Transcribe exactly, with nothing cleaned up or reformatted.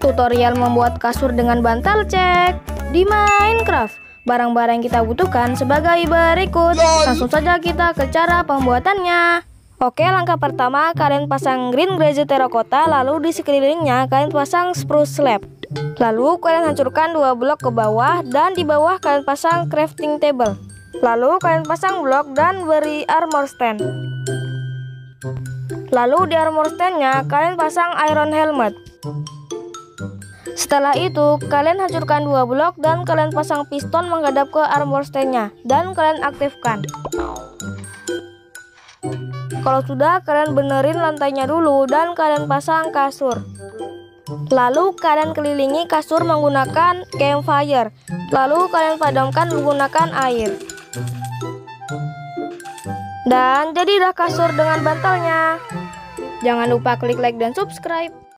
Tutorial membuat kasur dengan bantal cek di Minecraft. Barang-barang yang kita butuhkan sebagai berikut. Langsung saja kita ke cara pembuatannya. Oke, langkah pertama kalian pasang green glaze terracotta, lalu di sekelilingnya kalian pasang spruce slab. Lalu kalian hancurkan dua blok ke bawah dan di bawah kalian pasang crafting table. Lalu kalian pasang blok dan beri armor stand. Lalu di armor standnya kalian pasang iron helmet. Setelah itu kalian hancurkan dua blok dan kalian pasang piston menghadap ke armor standnya dan kalian aktifkan. Kalau sudah, kalian benerin lantainya dulu dan kalian pasang kasur. Lalu kalian kelilingi kasur menggunakan campfire. Lalu kalian padamkan menggunakan air. Dan jadilah kasur dengan bantalnya. Jangan lupa klik like dan subscribe.